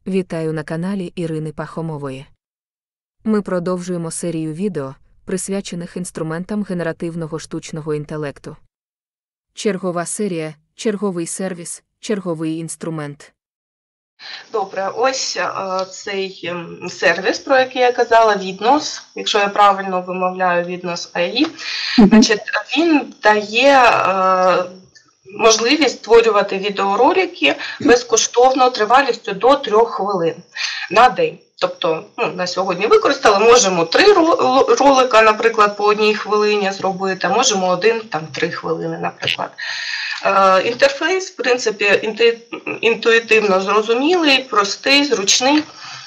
Вітаю на каналі Ірини Пахомової. Ми продовжуємо серію відео, присвячених інструментам генеративного штучного інтелекту. Чергова серія, черговий сервіс, черговий інструмент. Добре, ось цей сервіс, про який я казала, Vidnos, якщо я правильно вимовляю Vidnos AI, значить, він дає можливість створювати відеоролики безкоштовно тривалістю до 3 хвилин на день. Тобто, на сьогодні використали, можемо 3 ролика, наприклад, по 1 хвилині зробити, а можемо 1, 3 хвилини, наприклад. Інтерфейс, в принципі, інтуїтивно зрозумілий, простий, зручний.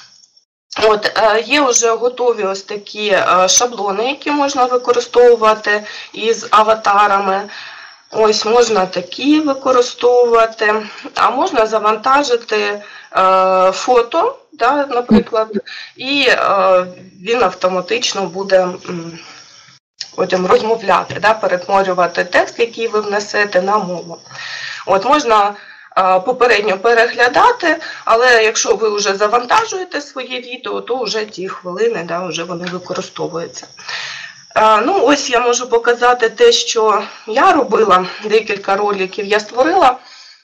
Є вже готові ось такі шаблони, які можна використовувати із аватарами. Ось можна такі використовувати, а можна завантажити фото, наприклад, і він автоматично буде потім розмовляти, перетворювати текст, який ви внесете, на мову. Можна попередньо переглядати, але якщо ви вже завантажуєте своє відео, то вже ті хвилини, вже вони використовуються. Ось я можу показати те, що я робила, декілька роликів я створила.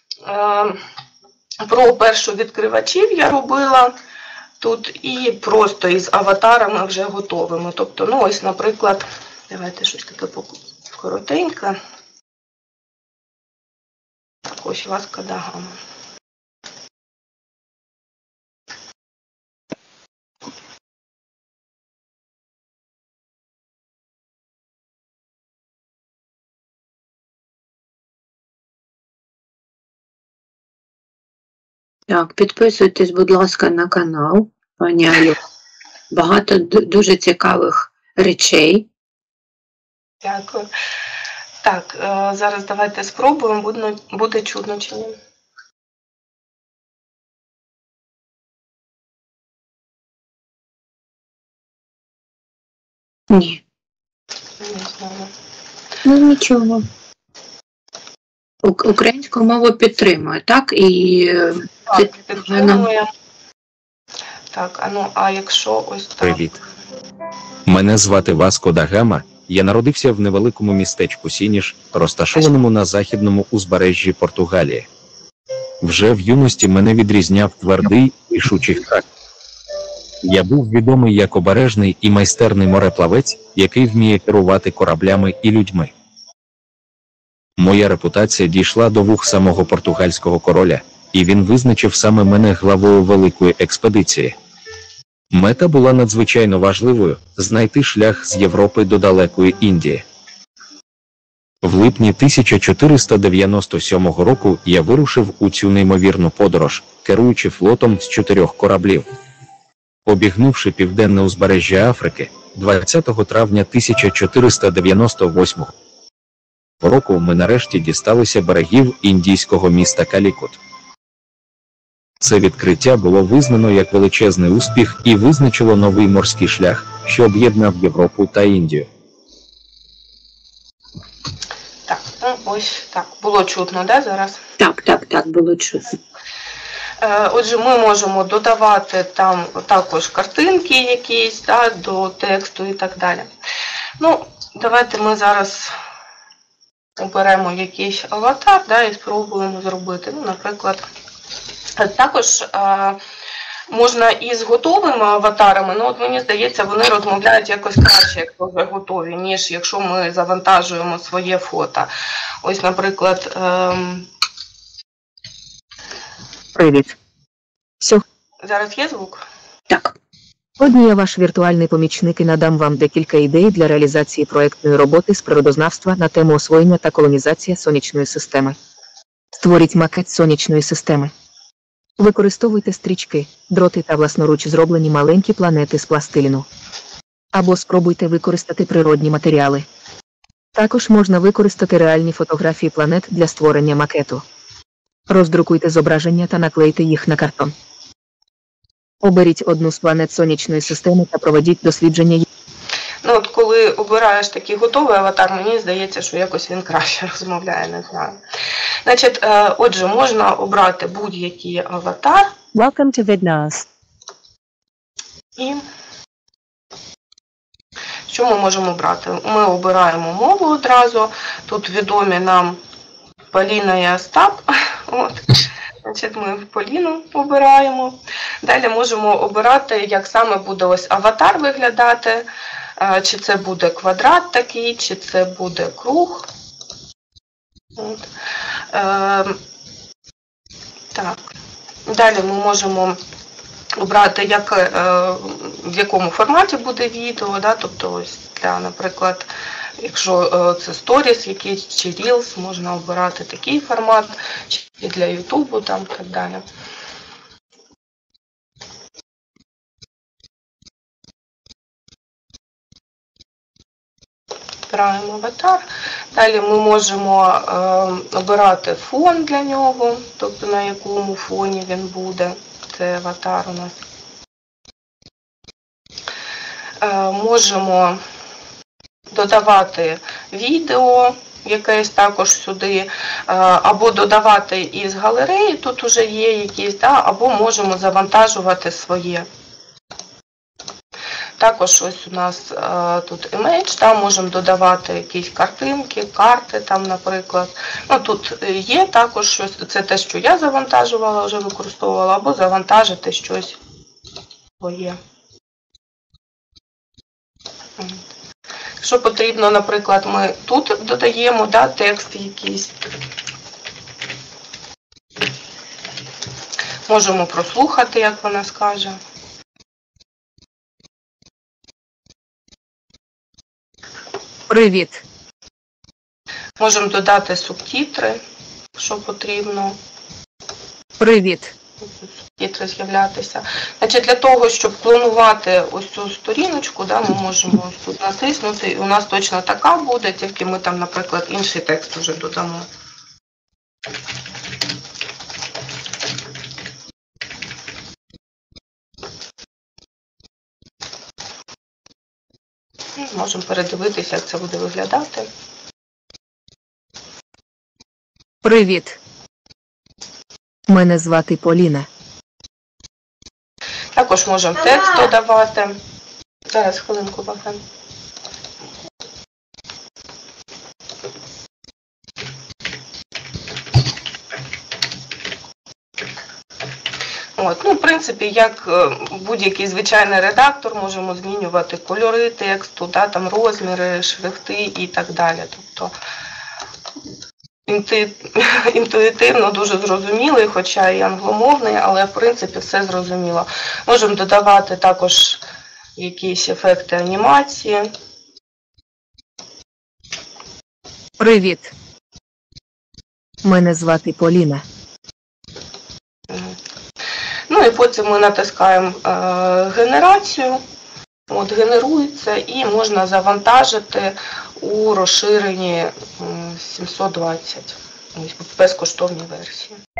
Про відкривачів я робила тут і просто із аватарами вже готовими. Тобто, ось, наприклад, давайте щось таке коротеньке. Так, ось Васко да Гама. Так, підписуйтесь, будь ласка, на канал, пані Алю. Багато дуже цікавих речей. Дякую. Так, зараз давайте спробуємо, буде чудно чи ні. Ні. Не знаю. Нічого. Українську мову підтримує, так? Так, підтримує. Так, а якщо ось так. Привіт. Мене звати Васко да Гама. Я народився в невеликому містечку Сініш, розташованому на західному узбережжі Португалії. Вже в юності мене відрізняв твердий, рішучий характер. Я був відомий як обережний і майстерний мореплавець, який вміє керувати кораблями і людьми. Моя репутація дійшла до вух самого португальського короля, і він визначив саме мене главою великої експедиції. Мета була надзвичайно важливою – знайти шлях з Європи до далекої Індії. В липні 1497 року я вирушив у цю неймовірну подорож, керуючи флотом з 4 кораблів. Обігнувши південне узбережжя Африки, 20 травня 1498 року ми нарешті дісталися берегів індійського міста Калікут. Це відкриття було визнано як величезний успіх і визначило новий морський шлях, що об'єднав Європу та Індію. Так, ось так. Було чутно, зараз? Так, було чутно. Отже, ми можемо додавати там також картинки якісь, до тексту і так далі. Давайте ми зараз оберемо якийсь аватар, і спробуємо зробити. Наприклад, також можна і з готовими аватарами, мені здається, вони розмовляють якось краще, якщо вже готові, ніж якщо ми завантажуємо своє фото. Ось, наприклад... Привіт. Зараз є звук? Так. Сьогодні я ваш віртуальний помічник і надам вам декілька ідей для реалізації проєктної роботи з природознавства на тему освоєння та колонізація сонячної системи. Створіть макет сонячної системи. Використовуйте стрічки, дроти та власноруч зроблені маленькі планети з пластиліну. Або спробуйте використати природні матеріали. Також можна використати реальні фотографії планет для створення макету. Роздрукуйте зображення та наклейте їх на картон. Оберіть одну з планет сонячної системи та проведіть дослідження її. Коли обираєш такий готовий аватар, мені здається, що якось він краще розмовляє, не знаю. Отже, можна обрати будь-який аватар, Welcome to VidNAS. І що ми можемо обрати? Ми обираємо мову одразу. Тут відомі нам Поліна і Остап. От. Значить, ми Поліну обираємо. Далі можемо обирати, як саме буде ось аватар виглядати. Чи це буде квадрат такий, чи це буде круг. От. Так. Далі ми можемо обрати, в якому форматі буде відео, да? Тобто ось для, наприклад, якщо це сторіс якийсь чи Reels, можна обирати такий формат, чи для Ютубу там і так далі. Обираємо аватар. Далі ми можемо обирати фон для нього, тобто на якому фоні він буде. Це аватар у нас. Можемо додавати відео якесь також сюди, або додавати із галереї, тут вже є якісь, да, або можемо завантажувати своє. Також ось у нас тут image, там можемо додавати якісь картинки, карти там, наприклад. Ну, тут є також щось, це те, що я завантажувала, вже використовувала, або завантажити щось своє. Якщо потрібно, наприклад, ми тут додаємо, да, текст якийсь. Можемо прослухати, як вона скаже. Привіт. Можемо додати субтитри, якщо потрібно. Привіт. Субтитри з'являтися. Значить, для того, щоб клонувати ось цю сторіночку, да, ми можемо ось тут натиснути, і у нас точно така буде, тільки ми там, наприклад, інший текст вже додамо. Можемо передивитися, як це буде виглядати. Привіт. Мене звати Поліна. Також можемо текст додавати. Зараз, хвилинку, Богдан. От, ну, в принципі, як будь-який звичайний редактор, можемо змінювати кольори тексту, да, там розміри, шрифти і так далі. Тобто інтуїтивно дуже зрозумілий, хоча і англомовний, але в принципі все зрозуміло. Можемо додавати також якісь ефекти анімації. Привіт. Мене звати Поліна. Ну і потім ми натискаємо генерацію, от генерується і можна завантажити у розширенні 720, безкоштовній версії.